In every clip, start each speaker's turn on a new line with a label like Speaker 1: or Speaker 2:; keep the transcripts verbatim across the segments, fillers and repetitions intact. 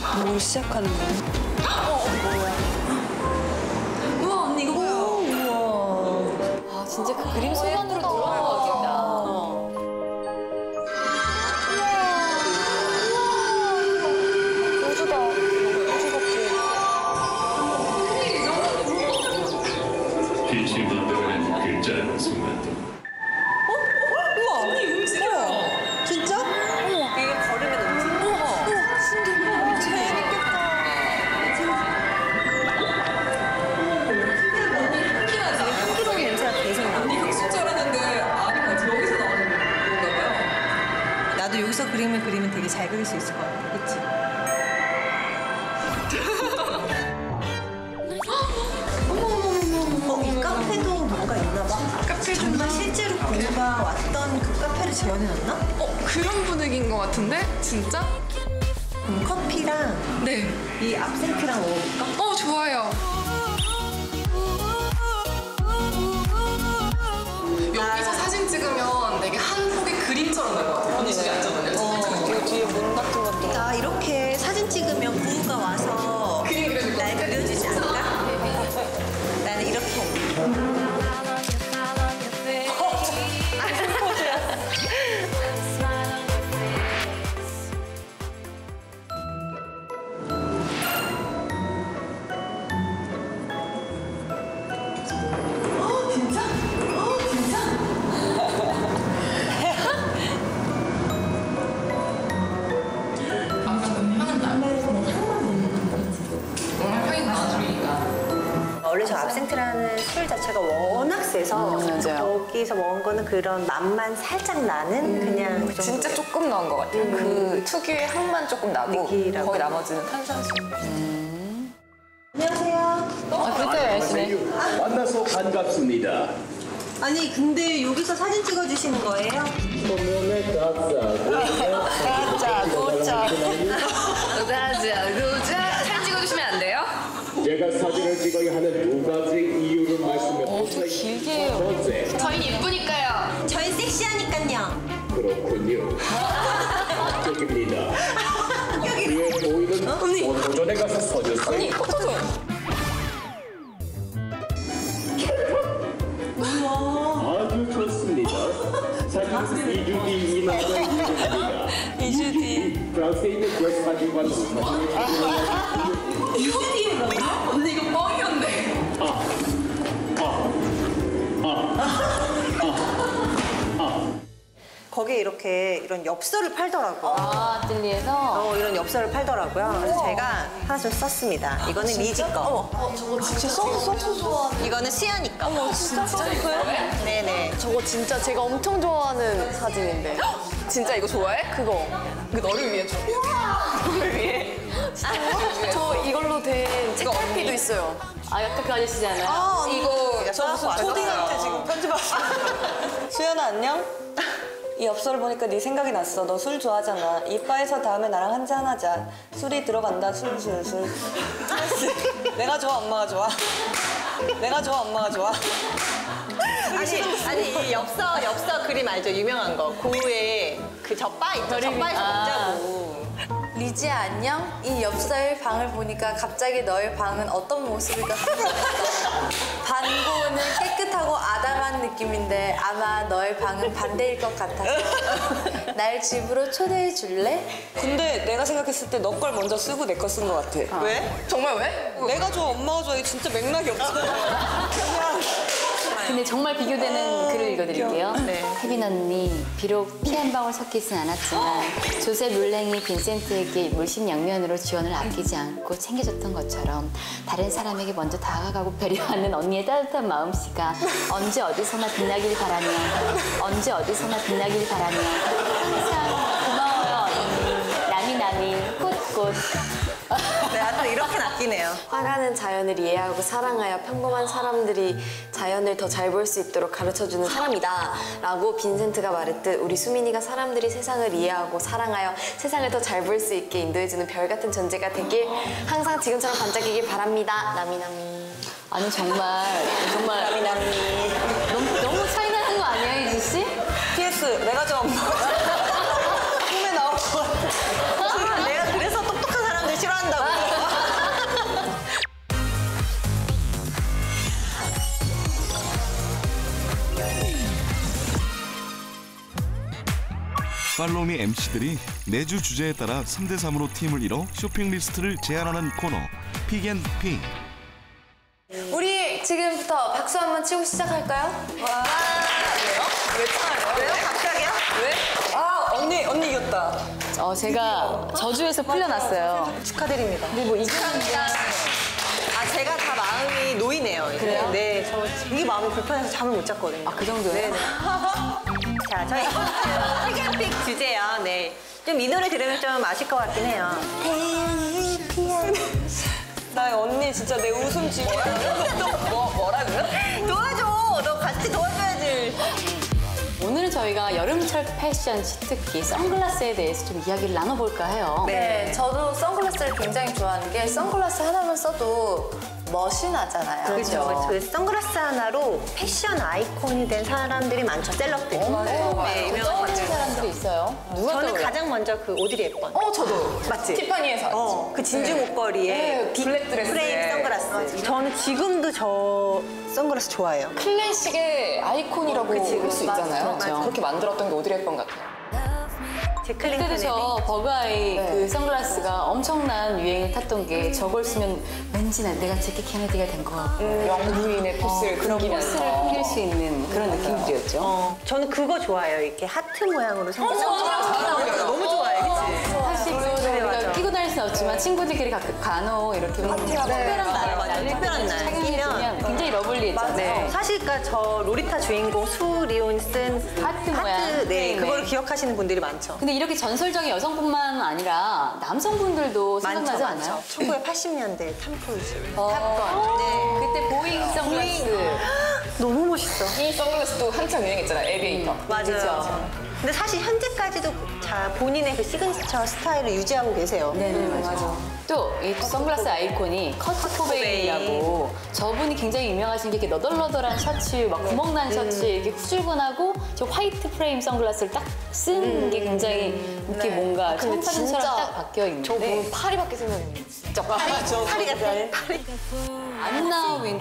Speaker 1: 뭘 시작하는 거야?
Speaker 2: 어, 뭐야? 우와, 언니 이거 봐요.
Speaker 1: 우와.
Speaker 2: 아, 진짜 그 그림 순간으로 들어간 것 같겠다.
Speaker 3: 비실만들어낸 글자는 순간도.
Speaker 1: 어? 우와. 언니 움직여요. 진짜? 어머. 이게 걸으면 움직여. 우와. 신기해. 재밌겠다. 향기로운 냄새가 계속 나.
Speaker 4: 언니 흑수 줄 알았는데 아닌 것 같아. 여기서 나오는 건가 봐요.
Speaker 1: 나도 여기서 그림을 그리면 되게 잘 그릴 수 있을 것 같아. 그치? 어, 이 카페도 뭔가 있나 봐. 카페 정말 실제로 고유가 왔던 그 카페를 재현해놨나?
Speaker 4: 어, 그런 분위기인 것 같은데? 진짜?
Speaker 1: 그럼 커피랑
Speaker 4: 네.
Speaker 1: 이 압센트랑 먹어볼까?
Speaker 4: 어, 좋아요. 여기서 사진 찍으면 되게 한 폭의 그림처럼 날 것 같아요. 언니 저기 앉아볼래요?
Speaker 1: 어, 뒤에 문 같은 것도. 나 이렇게 사진 찍으면 구우가 와서
Speaker 4: 그림 그려줄 것
Speaker 1: 날
Speaker 4: 같아.
Speaker 1: 그려주지 않을까? 나는 이렇게 할게. 원래 저 압센트라는 술 자체가 워낙 세서
Speaker 2: 음, 맞아요.
Speaker 1: 거기서 먹은 거는 그런 맛만 살짝 나는 그냥 그 정도.
Speaker 2: 진짜 조금 넣은 것 같아요. 그 특유의 향만 조금 나고
Speaker 1: 느끼라고.
Speaker 2: 거의 나머지는 탄산수.
Speaker 1: 안녕하세요.
Speaker 2: 아, 그때 열심히.
Speaker 3: 만나서 반갑습니다.
Speaker 1: 아니 근데 여기서 사진 찍어주시는 거예요?
Speaker 2: 가자, 도착. 가자, 도착. 사진 찍어주시면 안 돼요?
Speaker 3: 제가 사진을 찍어야 하는 두 가지 이유를 말씀해
Speaker 2: 어, 좀 길게 해요.
Speaker 3: 첫 번째,
Speaker 4: 저희 예쁘니까요.
Speaker 1: 저희 섹시하니까요.
Speaker 3: 그렇군요. 합격입니다. 뒤에 보이는 포토존에 가서 서주세요.
Speaker 2: 언니, 포토존.
Speaker 3: 아주 좋습니다. 사진 이 주 뒤 이만한 일입니다.
Speaker 1: 이 주 뒤.
Speaker 3: 프랑스에 있는 그 사진관 사진을
Speaker 4: 이거 뒤에 뭐야? 언니 이거 뻥이었네.
Speaker 1: 거기에 이렇게 이런 엽서를 팔더라고요.
Speaker 2: 아, 아틀리에서?
Speaker 1: 어, 이런 엽서를 팔더라고요. 그래서 제가 하나 좀 썼습니다. 이거는 리지 거.
Speaker 2: 어, 저거 진짜 써서 좋아.
Speaker 1: 이거는 수연이 거.
Speaker 2: 어머, 진짜 이거요?
Speaker 1: 네네.
Speaker 2: 저거 진짜 제가 엄청 좋아하는 사진인데. 진짜 이거 좋아해? 그거.
Speaker 4: 그 너를 위해 줘.
Speaker 2: 너를 위해. 저 이걸로 된 책갈피도 있어요. 아, 약간 그 아저씨잖아요.
Speaker 1: 아,
Speaker 4: 이거
Speaker 1: 저 무슨 초딩한테 지금 편집하고.
Speaker 5: 수연아 안녕? 이 엽서를 보니까 네 생각이 났어. 너 술 좋아하잖아. 이 바에서 다음에 나랑 한잔 하자. 술이 들어간다. 술, 술, 술. 내가 좋아, 엄마가 좋아. 내가 좋아, 엄마가 좋아.
Speaker 1: 아니, 아니, 이 엽서, 엽서 그림 알죠? 유명한 거. 고우에 그 젖바 있죠? 젖바에서 먹자고.
Speaker 6: 리지야 안녕? 이 엽서의 방을 보니까 갑자기 너의 방은 어떤 모습일까 궁금했어. 반고는 깨끗하고 아담한 느낌인데 아마 너의 방은 반대일 것 같아서 날 집으로 초대해 줄래?
Speaker 5: 근데 내가 생각했을 때 너 걸 먼저 쓰고 내 거 쓴 것 같아.
Speaker 1: 왜?
Speaker 4: 정말 왜?
Speaker 5: 내가 좋아, 엄마가 좋아. 이거 진짜 맥락이 없어. 그냥.
Speaker 7: 근데 정말 비교되는 글을 읽어드릴게요.
Speaker 1: 네.
Speaker 7: 혜빈 언니, 비록 피 한 방울 섞이진 않았지만 조셉 룰랭이 빈센트에게 물심양면으로 지원을 아끼지 않고 챙겨줬던 것처럼 다른 사람에게 먼저 다가가고 배려하는 언니의 따뜻한 마음씨가 언제 어디서나 빛나길 바라며 언제 어디서나 빛나길 바라며 항상 고마워요 언니. 나미 나미 꽃꽃.
Speaker 1: 내가 또 이렇게 낚이네요.
Speaker 6: 화가는 자연을 이해하고 사랑하여 평범한 사람들이 자연을 더 잘 볼 수 있도록 가르쳐주는 사람이다 라고 빈센트가 말했듯 우리 수민이가 사람들이 세상을 이해하고 사랑하여 세상을 더 잘 볼 수 있게 인도해주는 별 같은 존재가 되길 항상 지금처럼 반짝이길 바랍니다. 나미나미.
Speaker 7: 아니 정말 정말
Speaker 1: 나미 나미.
Speaker 7: 너무, 너무 차이 나는 거 아니에요 이지 씨?
Speaker 5: 피에스, 내가 좋아, 엄마가 좋아. 꿈에 나올 것 같아.
Speaker 1: 내가 그래서 똑똑한 사람들 싫어하는
Speaker 8: 팔로우미 엠씨들이 매주 주제에 따라 삼 대 삼으로 팀을 이뤄 쇼핑 리스트를 제안하는 코너 픽앤픽.
Speaker 6: 우리 지금부터 박수 한번 치고 시작할까요?
Speaker 5: 와. 왜요? 왜 쳐요? 왜요? 갑자기요? 왜? 아, 언니, 언니 이겼다.
Speaker 7: 어, 제가 저주에서 풀려났어요.
Speaker 5: 축하드립니다.
Speaker 7: 근데 뭐 이겼는데
Speaker 5: 아, 제가 다 마음이 놓이네요. 이제.
Speaker 7: 그래요?
Speaker 5: 네, 저 되게 마음이 불편해서 잠을 못 잤거든요.
Speaker 7: 아, 그 정도예요?
Speaker 5: 네네. 자, 저희 이번 주 픽앤픽 주제요. 네. 좀 이 노래 들으면 좀 아실 것 같긴 해요. 나 언니 진짜 내 웃음 지금 뭐, 뭐라고요? 도와줘! 너 같이 도와줘야지.
Speaker 7: 오늘은 저희가 여름철 패션 특히 선글라스에 대해서 좀 이야기를 나눠볼까 해요.
Speaker 6: 네, 저도 선글라스를 굉장히 좋아하는 게 선글라스 하나만 써도 멋이 나잖아요.
Speaker 5: 그렇죠. 그 선글라스 하나로 패션 아이콘이 된 사람들이 많죠. 셀럽들이.
Speaker 7: 맞아요.
Speaker 5: 네, 유명한
Speaker 7: 떠오르는
Speaker 5: 사람들.
Speaker 7: 사람들도 있어요. 누가
Speaker 5: 저는
Speaker 7: 떠올려요?
Speaker 5: 가장 먼저 그 오드리 헵번.
Speaker 4: 어, 저도.
Speaker 5: 맞지?
Speaker 4: 티파니에서 샀지.
Speaker 5: 어, 그 진주 목걸이에
Speaker 4: 네,
Speaker 5: 빅
Speaker 4: 블랙 드레스에.
Speaker 5: 프레임 선글라스. 저는 지금도 저 선글라스 좋아해요.
Speaker 4: 클래식의 아이콘이라고
Speaker 5: 그치,
Speaker 4: 볼 수
Speaker 5: 맞아,
Speaker 4: 있잖아요.
Speaker 7: 맞아.
Speaker 4: 그렇게 만들었던 게 오드리 헵번 같아요.
Speaker 5: 제클린
Speaker 7: 그때도
Speaker 5: 케네디.
Speaker 7: 저 버그아이 그 선글라스가 엄청난 유행을 탔던 게 저걸 쓰면 왠지 나 내가 제키 케네디가 된 것 같고
Speaker 4: 영부인의 포스를
Speaker 7: 그런
Speaker 4: 풍기면서.
Speaker 7: 포스를 풍길 수 있는 그런 느낌들이었죠.
Speaker 5: 어, 저는 그거 좋아해요. 이렇게 하트 모양으로 생긴. 어, 너무 좋아해, 그치?
Speaker 7: 사실 그거를
Speaker 5: 그래,
Speaker 7: 우리가
Speaker 5: 맞아.
Speaker 7: 끼고 다닐 수는 없지만 친구들끼리 가, 간혹 이렇게 뭐 특별한 날,
Speaker 5: 맞아, 맞아. 특별한 날
Speaker 7: 착용해주면 굉장히 러블리했잖아요.
Speaker 5: 네. 사실 그러니까 저 로리타 주인공 수리온 쓴
Speaker 7: 하트 모양.
Speaker 5: 네,
Speaker 7: 네,
Speaker 5: 그거를
Speaker 7: 네.
Speaker 5: 기억하시는 분들이 많죠.
Speaker 7: 근데 이렇게 전설적인 여성뿐만 아니라 남성분들도 생각나지
Speaker 5: 많죠,
Speaker 7: 않나요?
Speaker 5: 많죠. 천구백팔십 년대 탐 크루즈.
Speaker 7: 어,
Speaker 5: 탑건. 네.
Speaker 7: 그때 보잉 선글라스.
Speaker 5: 너무 멋있어.
Speaker 4: 이 선글라스도 한참 유행했잖아요. 에비에이터.
Speaker 5: 맞아요.
Speaker 7: 그죠.
Speaker 5: 근데 사실 현재까지도 자 본인의 그 시그니처 스타일을 유지하고 계세요.
Speaker 7: 네네, 맞아. 또, 이 선글라스 아이콘이 커트 코베인이라고 저분이 굉장히 유명하신 게 이렇게 너덜너덜한 셔츠, 막 구멍난 셔츠, 이렇게 후줄근하고 저 화이트 프레임 선글라스를 딱 쓴 게 굉장히 이렇게 뭔가
Speaker 6: 근데
Speaker 7: 청사진처럼
Speaker 6: 진짜
Speaker 7: 딱 바뀌어
Speaker 6: 저
Speaker 7: 있는데
Speaker 6: 보면 파리밖에 생각이 안 나요. 진짜 파리.
Speaker 5: 파리 같아. 파리.
Speaker 7: 안나 윈터.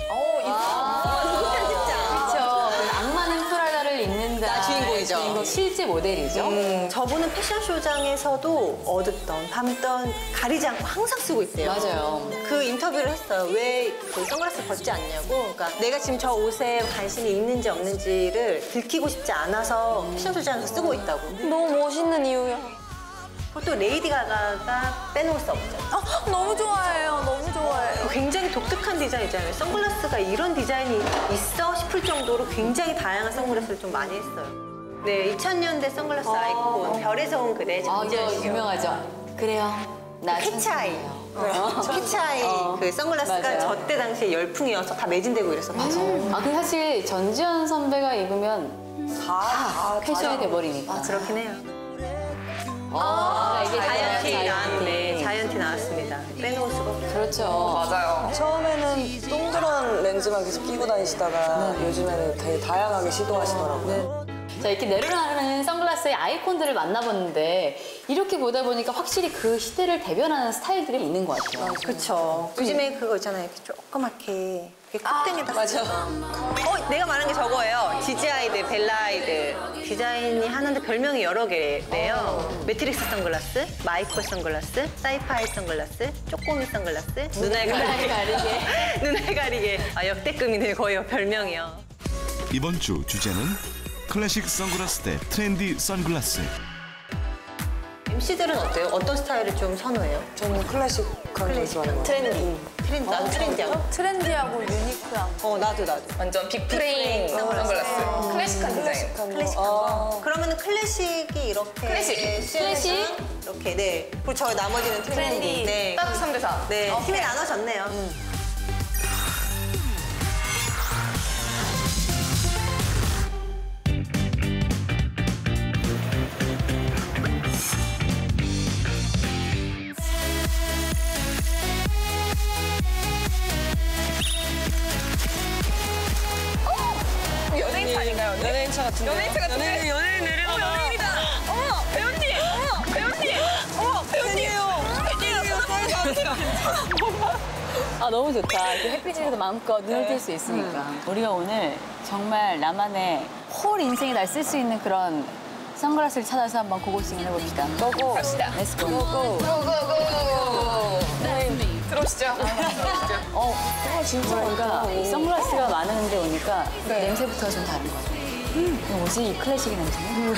Speaker 5: 진짜.
Speaker 7: 그렇죠. 악마는 프라다를 입는다.
Speaker 5: 나 주인공이죠.
Speaker 7: 주인공 실제 모델이죠.
Speaker 5: 음, 저분은 패션쇼장에서도 어둡던 밤던 가리지 않고 항상 쓰고 있대요.
Speaker 7: 맞아요.
Speaker 5: 그 인터뷰를 했어요. 왜 그 선글라스 벗지 않냐고. 그러니까 내가 지금 저 옷에 관심이 있는지 없는지를 들키고 싶지 않아서 패션쇼장에서 쓰고 있다고.
Speaker 6: 너무 멋있는 이유야.
Speaker 5: 그것도 레이디 가가가 빼놓을 수 없죠.
Speaker 6: 아, 너무 좋아해요. 너무 좋아해요.
Speaker 5: 굉장히 독특한 디자인이잖아요. 선글라스가 이런 디자인이 있어 싶을 정도로 굉장히 다양한 선글라스를 좀 많이 했어요. 네, 이천 년대 선글라스 아이콘 별에서 온 그대
Speaker 7: 아, 이거
Speaker 5: 정재현 씨.
Speaker 7: 유명하죠. 그래요. 나
Speaker 5: 캐치아이.
Speaker 7: 어.
Speaker 5: 캐치아이
Speaker 7: 어.
Speaker 5: 그 선글라스가
Speaker 7: 맞아요.
Speaker 5: 저 때 당시에 열풍이어서 다 매진되고 이랬었거든요.
Speaker 7: 아, 그 사실 전지현 선배가 입으면 다 패션이 돼버리니까.
Speaker 5: 아, 그렇긴 해요.
Speaker 7: 아, 이게
Speaker 5: 자이언티 나왔는데 자이언티 나왔습니다. 빼놓을 수가 없죠.
Speaker 7: 그렇죠.
Speaker 4: 맞아요.
Speaker 9: 처음에는 동그란 렌즈만 계속 끼고 다니시다가 요즘에는 되게 다양하게 시도하시더라고요.
Speaker 7: 자, 이렇게 내려가는 선글라스의 아이콘들을 만나봤는데 이렇게 보다 보니까 확실히 그 시대를 대변하는 스타일들이 있는 것 같아요.
Speaker 5: 그렇죠. 요즘에 그거 있잖아요. 이렇게 조그맣게 이렇게 콧등에다 맞아. 어, 내가 말한 게 저거예요. 지지아이드, 벨라아이드. 디자인이 하는데 별명이 여러 개래요. 매트릭스 선글라스, 마이코 선글라스, 사이파이 선글라스, 쪼꼬미 선글라스, 눈알 가리개.
Speaker 7: 가리개.
Speaker 5: 눈알 가리개. 아, 역대급이네요. 거의 별명이요.
Speaker 8: 이번 주 주제는 클래식 선글라스 대 트렌디 선글라스.
Speaker 5: 엠씨들은 어때요? 어떤 스타일을 좀 선호해요?
Speaker 9: 저는 클래식한 걸 좋아하는 것 같아요.
Speaker 5: 트렌디. 트렌디. 나도 트렌디하고.
Speaker 6: 트렌디하고 유니크한.
Speaker 5: 어, 나도, 나도.
Speaker 4: 완전 빅프레임 선글라스. 클래식한 디자인.
Speaker 5: 클래식한 거. 그러면은 클래식이 이렇게
Speaker 4: 클래식.
Speaker 5: 클래식 이렇게 네. 그리고 저 나머지는 트렌디.
Speaker 6: 트렌디.
Speaker 5: 네.
Speaker 4: 딱 삼 대 사.
Speaker 5: 네. 팀이 나눠졌네요.
Speaker 4: 연예인차 아닌가요? 언니?
Speaker 9: 연예인차 같은데.
Speaker 4: 연예인차 같은데?
Speaker 5: 연예인 연예인 내려.
Speaker 4: 어, 연예인이다. 어머, 배우님. 어머, 배우님. 어머, 배우님.
Speaker 7: 아, 너무 좋다. 이렇게 햇빛에도 마음껏 눈을 뜰 수 있으니까. 우리가 오늘 정말 나만의 홀 인생에 날 쓸 수 있는 그런 선글라스를 찾아서 한번 고고싱을 해봅시다.
Speaker 5: 고고.
Speaker 7: 갑시다. 렛츠고.
Speaker 5: 고고.
Speaker 4: 들어오시죠.
Speaker 7: 어, 진짜 뭔가 이 선글라스가 많은 데 오니까 냄새부터가 좀 다른 것 같아요. 음. 이거 뭐지? 이 클래식의 냄새는?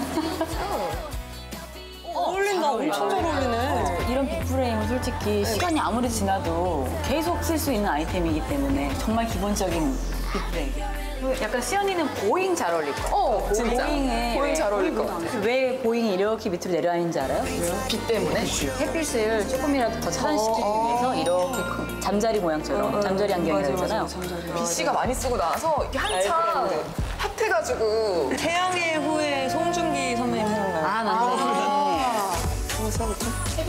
Speaker 5: 어울린다. 엄청 잘 어울리네.
Speaker 7: 이런 빅프레임은 솔직히 시간이 아무리 지나도 계속 쓸 수 있는 아이템이기 때문에 정말 기본적인 빅프레임. 그리고 약간 수연이는 보잉 잘 어울릴 것 같아요.
Speaker 4: 어, 진짜.
Speaker 7: 보잉에
Speaker 4: 보잉 잘 어울릴 것 같아.
Speaker 7: 왜 보잉이 이렇게 밑으로 내려와 있는지 알아요?
Speaker 4: 빛 때문에?
Speaker 7: 햇빛을 조금이라도 더 차단시키기 위해서 이렇게 큰 잠자리 모양처럼 잠자리 안경이라고 했잖아요.
Speaker 4: B 씨가 많이 쓰고 나서 이게 한참 핫해가지고
Speaker 5: 태양의 후예 송중기 선배님 생각나요?
Speaker 7: 아, 맞네.
Speaker 5: 한번 써볼까?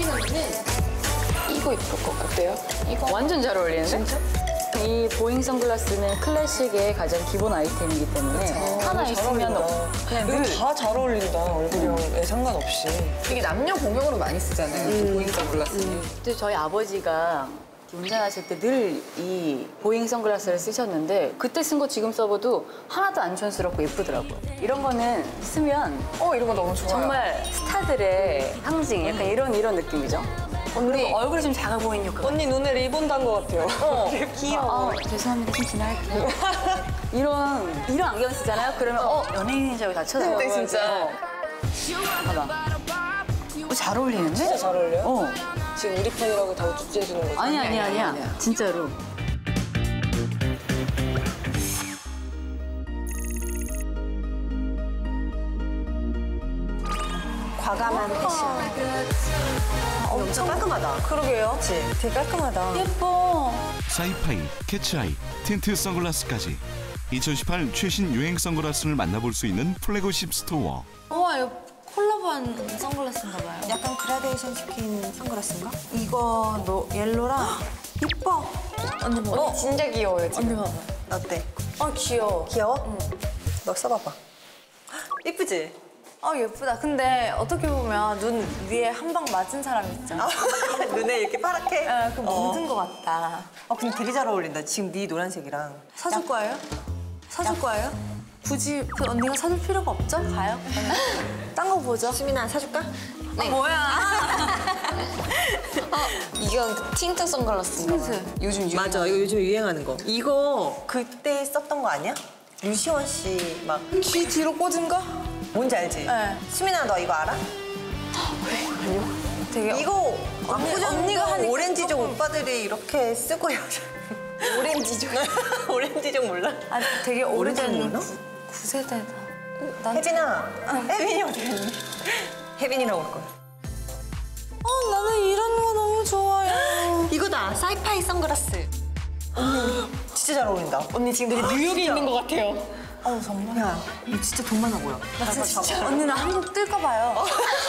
Speaker 6: 이거 입을 것 같아요.
Speaker 7: 이거 완전 잘 어울리는데? 진짜? 이 보잉 선글라스는 클래식의 가장 기본 아이템이기 때문에 하나 있으면 그냥 늘
Speaker 5: 이거 다 잘 어울린다. 얼굴형에 상관없이.
Speaker 4: 이게 남녀 공용으로 많이 쓰잖아요. 음. 보잉 선글라스는.
Speaker 7: 그때 저희 아버지가 운전하실 때 늘 이 보잉 선글라스를 쓰셨는데 그때 쓴 거 지금 써봐도 하나도 안 촌스럽고 예쁘더라고요. 이런 거는 쓰면
Speaker 4: 어, 이런 거 너무 좋아요.
Speaker 7: 정말 스타들의 상징, 약간 이런 이런 느낌이죠. 언니 얼굴이 좀 작아 보이는 효과가.
Speaker 5: 언니 눈에 리본 단 것 같아요.
Speaker 7: 어.
Speaker 5: 귀여워.
Speaker 7: 아, 죄송합니다. 좀 지나갈게요. 이런 이런 안경 쓰잖아요. 그러면 어 연예인인 줄 알고 다 쳐다봐요.
Speaker 4: 근데 진짜.
Speaker 7: 어. 봐봐. 어, 잘 어울리는데?
Speaker 5: 진짜 잘 어울려요?
Speaker 7: 어.
Speaker 5: 지금 우리 팬이라고 다 우쭈쭈해주는 거죠?
Speaker 7: 아니 아니 아니야. 진짜로.
Speaker 5: 과감한 패션. 엄청 깔끔하다. 그러게요. 그치? 되게 깔끔하다.
Speaker 7: 예뻐.
Speaker 8: 사이파이, 캐치아이, 틴트 선글라스까지 이천십팔 최신 유행 선글라스를 만나볼 수 있는 플래그십 스토어.
Speaker 6: 우와, 이거 콜라보한 선글라스인가 봐요.
Speaker 1: 약간 그라데이션 시킨 선글라스인가? 이거 너 옐로랑 이뻐.
Speaker 6: 언니 뭐?
Speaker 1: 어?
Speaker 6: 진짜 귀여워요, 지금.
Speaker 1: 언니 봐봐. 어때?
Speaker 6: 어, 귀여워.
Speaker 1: 귀여워? 응. 너 써봐봐. 이쁘지?
Speaker 6: 어, 예쁘다. 근데 어떻게 보면 눈 위에 한 방 맞은 사람 있잖아.
Speaker 1: 눈에 이렇게 파랗게?
Speaker 6: 어, 그 묻은 것 같다.
Speaker 1: 어, 근데 되게 잘 어울린다. 지금 네 노란색이랑.
Speaker 6: 사줄 거예요? 사줄 거예요? 굳이 그 언니가 사줄 필요가 없죠? 가요? 딴 거 보죠.
Speaker 1: 수민아, 사줄까?
Speaker 6: 네. 뭐야?
Speaker 2: 이건 틴트 선글라스인가 봐요.
Speaker 6: 요즘 유행.
Speaker 1: 맞아, 이거 요즘 유행하는 거. 이거 그때 썼던 거 아니야? 류시원 씨 막
Speaker 6: 귀 뒤로 꽂은 거?
Speaker 1: 뭔지 알지?
Speaker 6: 네.
Speaker 1: 수민아, 너 이거 알아?
Speaker 6: 되게
Speaker 1: 이거
Speaker 6: 언니-
Speaker 1: 언니,
Speaker 6: 언니가 하니까
Speaker 1: 오렌지족
Speaker 6: 조금-
Speaker 1: 오빠들이 이렇게 쓰고 오렌지족 오렌지족 몰라?
Speaker 6: 아, 되게 오래된
Speaker 1: 몰라?
Speaker 6: 구 세대다. 난
Speaker 1: 혜빈아, 혜빈이 어디 갔니? 혜빈이라고 올 거야.
Speaker 6: 어, 나는 이런 거 너무 좋아요.
Speaker 1: 이거다, 사이파이 선글라스. 언니 진짜 잘 어울린다. 언니 지금 되게 뉴욕에 있는 것 같아요.
Speaker 6: 어, 정말.
Speaker 1: 야, 이거 진짜 돈 많아 보여.
Speaker 6: 나 진짜 언니 나 한국 뜰까 봐요.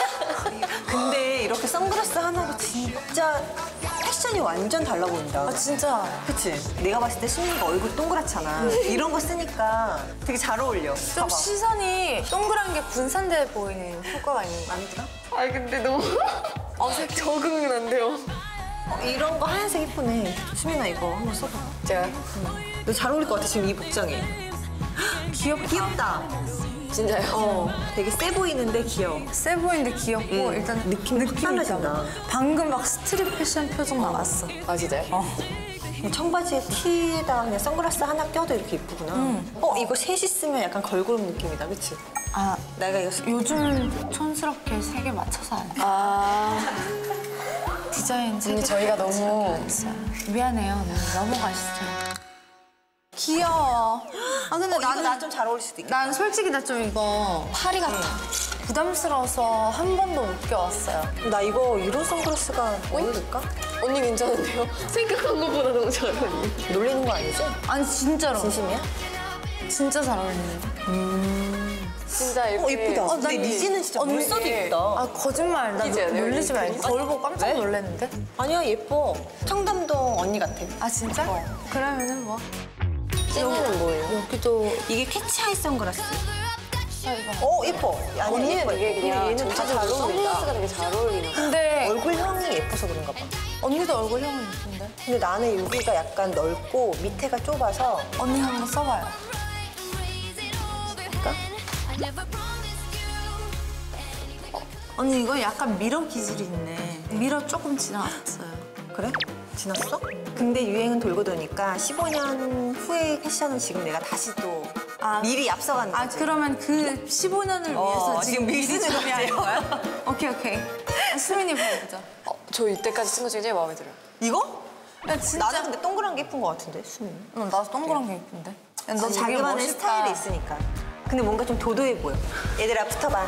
Speaker 1: 근데 이렇게 선글라스 하나로 진짜 패션이 완전 달라 보인다.
Speaker 6: 아, 진짜.
Speaker 1: 그치? 내가 봤을 때 수민이가 얼굴 동그랗잖아. 이런 거 쓰니까 되게 잘 어울려.
Speaker 6: 좀
Speaker 1: 봐봐.
Speaker 6: 시선이 동그란 게 분산돼 보이는 효과가 있는 거 아니야?
Speaker 4: 아니, 근데 너무
Speaker 6: 어색해.
Speaker 4: 적응은 안 돼요.
Speaker 1: 어, 이런 거 하얀색 예쁘네. 수민아, 이거 한번 써봐.
Speaker 6: 제가
Speaker 1: 너 잘 어울릴 것 같아, 지금 이 복장에.
Speaker 6: 귀엽,
Speaker 1: 귀엽다.
Speaker 6: 진짜요?
Speaker 1: 어, 되게 세 보이는데 귀여워.
Speaker 6: 세 보이는데 귀엽고
Speaker 1: 응.
Speaker 6: 일단
Speaker 1: 느낌
Speaker 6: 느낌이
Speaker 1: 달라진다.
Speaker 6: 있잖아. 방금 막 스트릿 패션 표정 나왔어.
Speaker 2: 아, 진짜요?
Speaker 1: 그냥 청바지에 티에다가 그냥 선글라스 하나 껴도 이렇게 이쁘구나. 어, 이거 셋이 쓰면 약간 걸그룹 느낌이다, 그치?
Speaker 6: 아,
Speaker 1: 내가 이거 쓸게.
Speaker 6: 요즘 촌스럽게 색에 맞춰서 안 돼.
Speaker 2: 아,
Speaker 6: 디자인 색이
Speaker 2: 언니 저희가 너무
Speaker 6: 미안해요. 언니. 넘어가시죠. 귀여워. 아 근데
Speaker 1: 어, 이거
Speaker 6: 나는
Speaker 1: 나 좀 잘 어울릴 수도 있겠다.
Speaker 6: 난 솔직히 나 좀 이거 파리 같아. 부담스러워서 한 번도 못 껴왔어요.
Speaker 1: 나 이거 이런 선글라스가 어울릴까?
Speaker 2: 언니 괜찮은데요? 생각한 것보다 너무 잘 어울려요.
Speaker 1: 놀리는 거 아니지?
Speaker 6: 아니 진짜로.
Speaker 1: 진심이야?
Speaker 6: 진짜 잘 어울리는데.
Speaker 2: 진짜 이렇게.
Speaker 1: 어, 예쁘다.
Speaker 6: 어,
Speaker 1: 근데
Speaker 6: 난
Speaker 1: 리지는 진짜
Speaker 6: 언니-
Speaker 1: 물써도 이쁘다.
Speaker 6: 아 거짓말. 나
Speaker 2: 리지 않아요?
Speaker 6: 놀리지
Speaker 2: 리지?
Speaker 6: 말고. 거울 보고 깜짝 놀랐는데.
Speaker 1: 아니야, 예뻐. 청담동 언니 같아.
Speaker 6: 아 진짜? 그러면은 뭐
Speaker 2: 찐이는 뭐예요?
Speaker 6: 여기도
Speaker 1: 이게 캐치아이 선글라스.
Speaker 6: 아, 이거.
Speaker 1: 어, 예뻐. 아니,
Speaker 2: 언니는
Speaker 1: 예뻐.
Speaker 2: 되게 그냥
Speaker 1: 얘는 다 잘
Speaker 2: 전체적으로
Speaker 1: 어울린다.
Speaker 2: 선글라스가 되게 잘 어울리나 봐요.
Speaker 6: 근데
Speaker 1: 얼굴형이 예뻐서 그런가 봐.
Speaker 6: 언니도 얼굴형은 예쁜데.
Speaker 1: 근데 나는 여기가 약간 넓고 밑에가 좁아서
Speaker 6: 언니 한번 써봐요.
Speaker 1: 언니 이거 약간 미러 기질이 있네. 미러 조금 지나갔어요.
Speaker 10: 그래? 지났어? 근데 유행은 돌고 도니까 십오 년 후의 패션은 지금 내가 다시 또
Speaker 1: 아,
Speaker 10: 미리 앞서간
Speaker 1: 아
Speaker 10: 거지.
Speaker 1: 그러면 그 십오 년을
Speaker 10: 어,
Speaker 1: 위해서
Speaker 10: 지금
Speaker 1: 지금 미리
Speaker 10: 미리
Speaker 1: 준비하는 거야? 오케이 오케이. 아, 수민이 보여보자.
Speaker 6: 어, 저 이때까지 쓴 거 중에 제일 마음에 들어요.
Speaker 10: 이거?
Speaker 1: 야 진짜.
Speaker 10: 나는 근데 동그란 게 예쁜 거 같은데, 수민.
Speaker 1: 응, 나도 동그란 게 예쁜데. 야, 너
Speaker 10: 너
Speaker 1: 되게
Speaker 10: 자기만의
Speaker 1: 멋있다.
Speaker 10: 스타일이 있으니까. 근데 뭔가 좀 도도해 보여. 얘들아 붙어봐.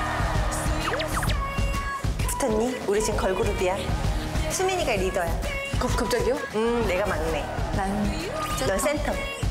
Speaker 10: 붙었니? 우리 지금 걸그룹이야. 수민이가 리더야.
Speaker 6: 갑, 갑자기요?
Speaker 10: 응, 내가 막내.
Speaker 1: 난
Speaker 10: 넌 센터.